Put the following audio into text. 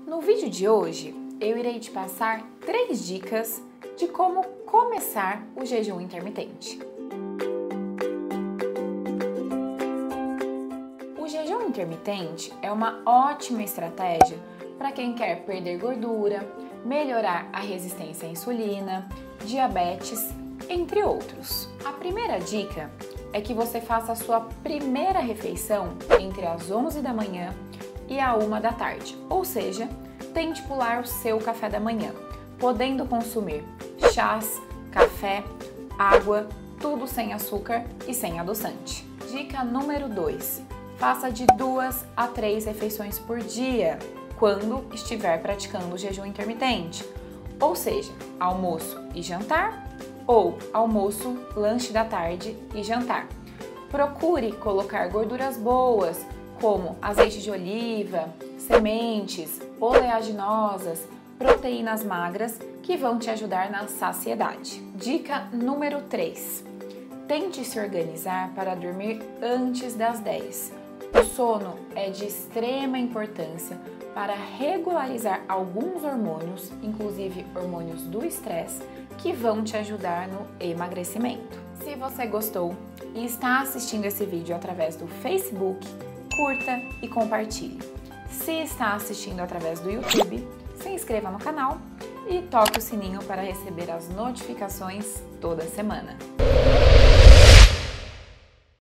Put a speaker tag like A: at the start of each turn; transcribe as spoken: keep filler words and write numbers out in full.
A: No vídeo de hoje, eu irei te passar três dicas de como começar o jejum intermitente. O jejum intermitente é uma ótima estratégia para quem quer perder gordura, melhorar a resistência à insulina, diabetes, entre outros. A primeira dica é que você faça a sua primeira refeição entre as onze da manhã e a uma da tarde, ou seja, tente pular o seu café da manhã, podendo consumir chás, café, água, tudo sem açúcar e sem adoçante. Dica número dois. Faça de duas a três refeições por dia quando estiver praticando o jejum intermitente, ou seja, almoço e jantar ou almoço, lanche da tarde e jantar. Procure colocar gorduras boas, como azeite de oliva, sementes, oleaginosas, proteínas magras que vão te ajudar na saciedade. Dica número três. Tente se organizar para dormir antes das dez. O sono é de extrema importância para regularizar alguns hormônios, inclusive hormônios do estresse, que vão te ajudar no emagrecimento. Se você gostou e está assistindo esse vídeo através do Facebook, curta e compartilhe. Se está assistindo através do YouTube, se inscreva no canal e toque o sininho para receber as notificações toda semana.